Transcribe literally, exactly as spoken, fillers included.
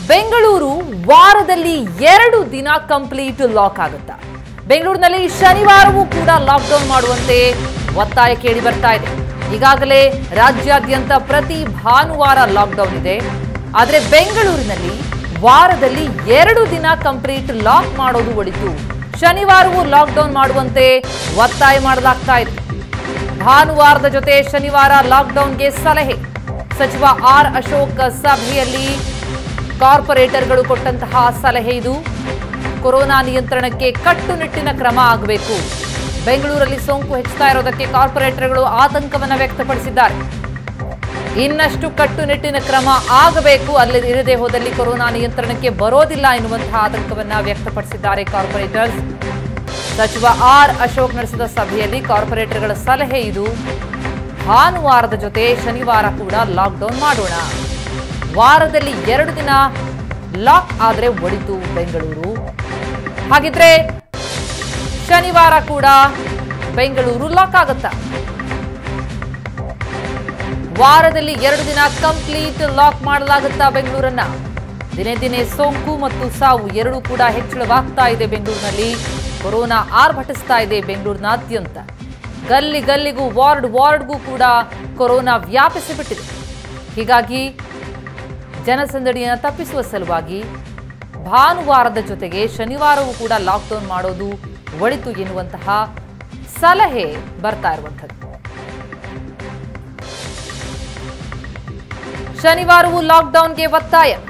ಬೆಂಗಳೂರು ವಾರದಲ್ಲಿ ಎರಡು ದಿನ ಕಂಪ್ಲೀಟ್ ಲಾಕ್ ಆಗುತ್ತಾ? ಬೆಂಗಳೂರಿನಲ್ಲಿ ಶನಿವಾರವೂ ಕೂಡ ಲಾಕ್ಡೌನ್ ಮಾಡುವಂತೆ ಒತ್ತಾಯ ಕೇಳಿ ಬರ್ತಾ ಇದೆ. ಈಗಾಗಲೇ ರಾಜ್ಯಾದ್ಯಂತ ಪ್ರತಿ ಭಾನುವಾರ ಲಾಕ್ಡೌನ್ ಇದೆ. ಆದರೆ ಬೆಂಗಳೂರಿನಲ್ಲಿ ವಾರದಲ್ಲಿ ಎರಡು ದಿನ ಕಂಪ್ಲೀಟ್ ಲಾಕ್ ಮಾಡೋದು ಒಳಿತು. ಶನಿವಾರವೂ ಲಾಕ್ಡೌನ್ ಮಾಡುವಂತೆ ಒತ್ತಾಯ ಮಾಡಲಾಗ್ತಾ ಇದೆ. ಭಾನುವಾರದ ಜೊತೆ ಶನಿವಾರ ಲಾಕ್ಡೌನ್ಗೆ ಸಲಹೆ. ಸಚಿವ ಆರ್ ಅಶೋಕ್ ಸಭೆಯಲ್ಲಿ ಕಾರ್ಪೊರೇಟರ್ಗಳು ಕೊಟ್ಟಂತಹ ಸಲಹೆ ಇದು. ಕೊರೋನಾ ನಿಯಂತ್ರಣಕ್ಕೆ ಕಟ್ಟುನಿಟ್ಟಿನ ಕ್ರಮ ಆಗಬೇಕು. ಬೆಂಗಳೂರಲ್ಲಿ ಸೋಂಕು ಹೆಚ್ಚುತ್ತಾ ಇರೋದಕ್ಕೆ ಕಾರ್ಪೊರೇಟರ್ಗಳು ಆತಂಕವನ್ನು ವ್ಯಕ್ತಪಡಿಸಿದ್ದಾರೆ. ಇನ್ನಷ್ಟು ಕಟ್ಟುನಿಟ್ಟಿನ ಕ್ರಮ ಆಗಬೇಕು, ಅಲ್ಲಿ ಇರದೇ ಹೋದಲ್ಲಿ ಕೊರೋನಾ ನಿಯಂತ್ರಣಕ್ಕೆ ಬರೋದಿಲ್ಲ ಎನ್ನುವಂತಹ ಆತಂಕವನ್ನು ವ್ಯಕ್ತಪಡಿಸಿದ್ದಾರೆ ಕಾರ್ಪೊರೇಟರ್ಸ್. ಸಚಿವ ಆರ್ ಅಶೋಕ್ ನಡೆಸಿದ ಸಭೆಯಲ್ಲಿ ಕಾರ್ಪೊರೇಟರ್ಗಳ ಸಲಹೆ ಇದು. ಭಾನುವಾರದ ಜೊತೆ ಶನಿವಾರ ಕೂಡ ಲಾಕ್ಡೌನ್ ಮಾಡೋಣ. ವಾರದಲ್ಲಿ ಎರಡು ದಿನ ಲಾಕ್ ಆದರೆ ಒಳಿತು ಬೆಂಗಳೂರು. ಹಾಗಿದ್ರೆ ಶನಿವಾರ ಕೂಡ ಬೆಂಗಳೂರು ಲಾಕ್ ಆಗುತ್ತಾ? ವಾರದಲ್ಲಿ ಎರಡು ದಿನ ಕಂಪ್ಲೀಟ್ ಲಾಕ್ ಮಾಡಲಾಗುತ್ತಾ ಬೆಂಗಳೂರನ್ನ? ದಿನೇ ದಿನೇ ಸೋಂಕು ಮತ್ತು ಸಾವು ಎರಡೂ ಕೂಡ ಹೆಚ್ಚಳವಾಗ್ತಾ ಇದೆ. ಬೆಂಗಳೂರಿನಲ್ಲಿ ಕೊರೋನಾ ಆರ್ಭಟಿಸ್ತಾ ಇದೆ. ಬೆಂಗಳೂರಿನಾದ್ಯಂತ ಗಲ್ಲಿ ಗಲ್ಲಿಗೂ ವಾರ್ಡ್ ವಾರ್ಡ್ಗೂ ಕೂಡ ಕೊರೋನಾ ವ್ಯಾಪಿಸಿಬಿಟ್ಟಿದೆ. ಹೀಗಾಗಿ ಜನಸಂದಣಿಯನ್ನು ತಪ್ಪಿಸುವ ಸಲುವಾಗಿ ಭಾನುವಾರದ ಜೊತೆಗೆ ಶನಿವಾರವೂ ಕೂಡ ಲಾಕ್ಡೌನ್ ಮಾಡೋದು ಒಳಿತು ಎನ್ನುವಂತಹ ಸಲಹೆ ಬರ್ತಾ ಇರುವಂಥದ್ದು. ಶನಿವಾರವೂ ಲಾಕ್ಡೌನ್ಗೆ ಒತ್ತಾಯ.